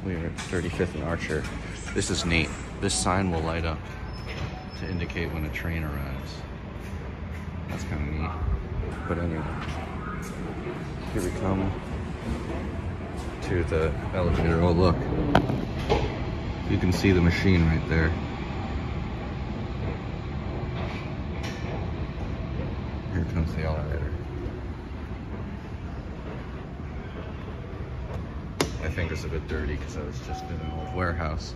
We're at 35th and Archer. This is neat. This sign will light up to indicate when a train arrives. That's kind of neat. But anyway, here we come to the elevator. Oh, look. You can see the machine right there. Here comes the elevator. I think it's a bit dirty because I was just in an old warehouse.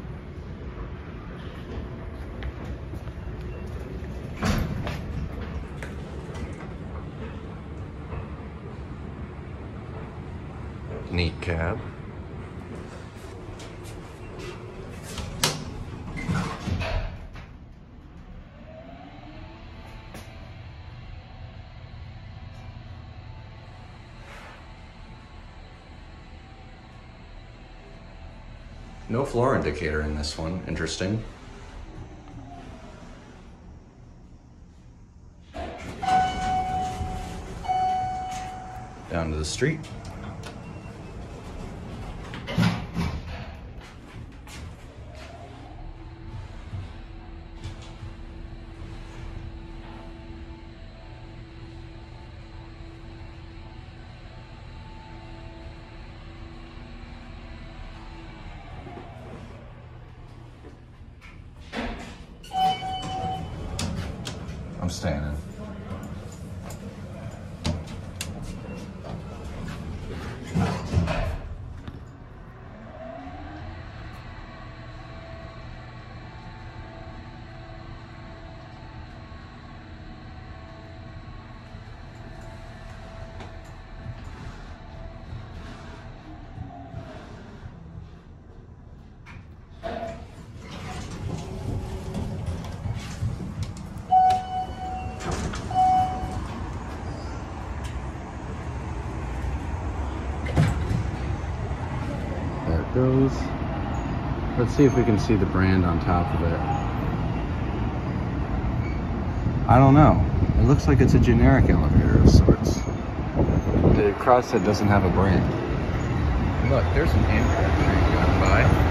Neat cab. No floor indicator in this one. Interesting. Down to the street. I'm staying in. There it goes. Let's see if we can see the brand on top of it. I don't know. It looks like it's a generic elevator of sorts. The crosshead doesn't have a brand. Look, there's an Amtrak train going by.